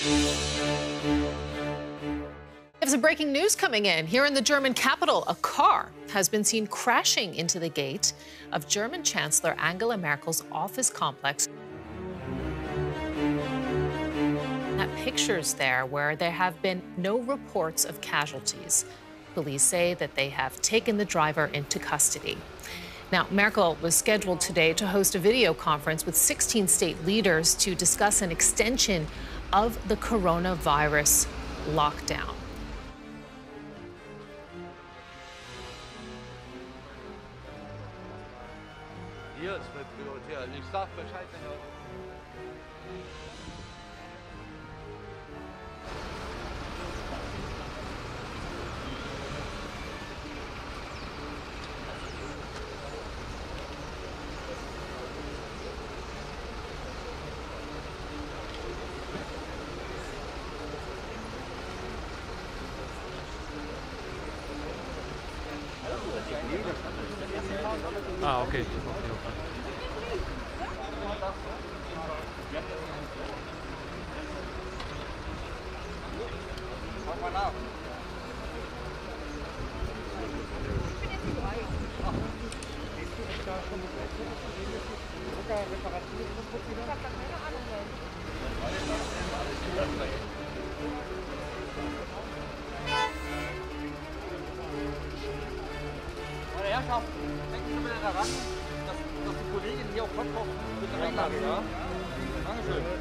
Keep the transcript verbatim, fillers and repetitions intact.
There's some breaking news coming in. Here in the German capital, a car has been seen crashing into the gate of German Chancellor Angela Merkel's office complex. That picture's there where there have been no reports of casualties. Police say that they have taken the driver into custody. Now, Merkel was scheduled today to host a video conference with sixteen state leaders to discuss an extension of the coronavirus lockdown. Hier ist mit Priorität. Ich sag Bescheid, wenn ihr... Ah, okay. Schau mal nach. Meine Herrschaften, denken Sie bitte daran, dass, dass die Kollegin hier auf Kopf bitte weglassen, ja? Dankeschön.